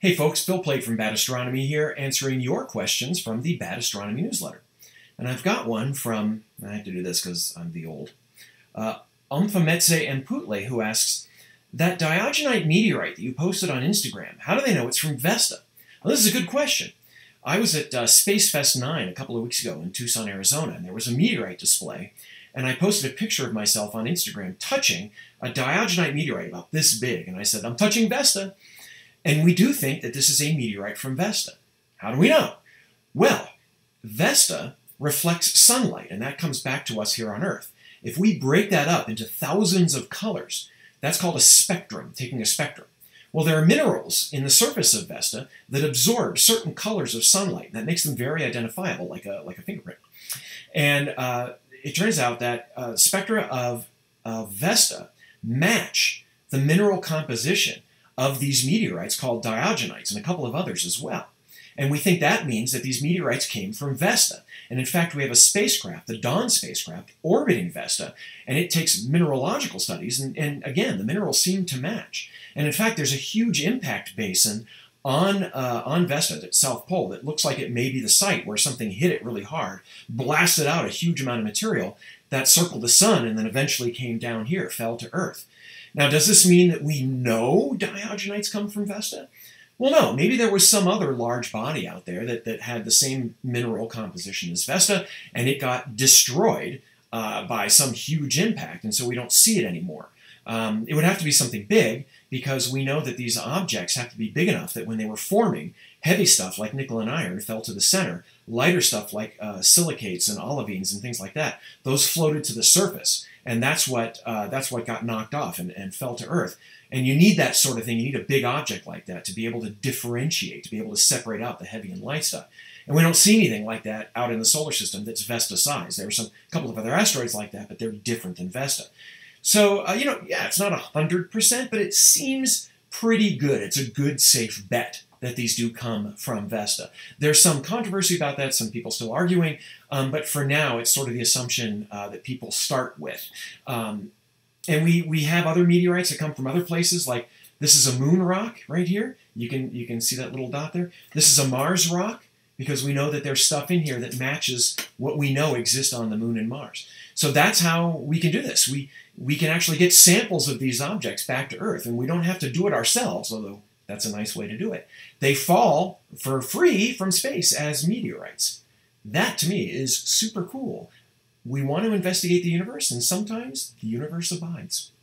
Hey folks, Phil Plait from Bad Astronomy here, answering your questions from the Bad Astronomy newsletter. And I've got one from, I have to do this because I'm the old, Omfametse Mputle, who asks, that Diogenite meteorite that you posted on Instagram, how do they know it's from Vesta? Well, this is a good question. I was at Space Fest 9 a couple of weeks ago in Tucson, Arizona, and there was a meteorite display, and I posted a picture of myself on Instagram touching a Diogenite meteorite about this big, and I said, I'm touching Vesta. And we do think that this is a meteorite from Vesta. How do we know? Well, Vesta reflects sunlight, and that comes back to us here on Earth. If we break that up into thousands of colors, that's called a spectrum, taking a spectrum. Well, there are minerals in the surface of Vesta that absorb certain colors of sunlight, and that makes them very identifiable, like a fingerprint. And it turns out that spectra of Vesta match the mineral composition of these meteorites called diogenites, and a couple of others as well. And we think that means that these meteorites came from Vesta. And in fact, we have a spacecraft, the Dawn spacecraft, orbiting Vesta, and it takes mineralogical studies, and again, the minerals seem to match. And in fact, there's a huge impact basin on Vesta at South Pole that looks like it may be the site where something hit it really hard, blasted out a huge amount of material that circled the sun, and then eventually came down here, fell to Earth. Now, does this mean that we know diogenites come from Vesta? Well, no. Maybe there was some other large body out there that had the same mineral composition as Vesta, and it got destroyed by some huge impact, and so we don't see it anymore. It would have to be something big, because we know that these objects have to be big enough that when they were forming, heavy stuff like nickel and iron fell to the center. Lighter stuff like silicates and olivines and things like that, those floated to the surface. And that's what got knocked off and fell to Earth. And you need that sort of thing. You need a big object like that to be able to differentiate, to be able to separate out the heavy and light stuff. And we don't see anything like that out in the solar system that's Vesta size. There are a couple of other asteroids like that, but they're different than Vesta. So, yeah, it's not 100%, but it seems pretty good. It's a good, safe bet that these do come from Vesta. There's some controversy about that, some people still arguing, but for now it's sort of the assumption that people start with. And we have other meteorites that come from other places, like this is a moon rock right here. You can see that little dot there. This is a Mars rock, because we know that there's stuff in here that matches what we know exists on the moon and Mars. So that's how we can do this. We can actually get samples of these objects back to Earth, and we don't have to do it ourselves, although that's a nice way to do it. They fall for free from space as meteorites. That, to me, is super cool. We want to investigate the universe, and sometimes the universe abides.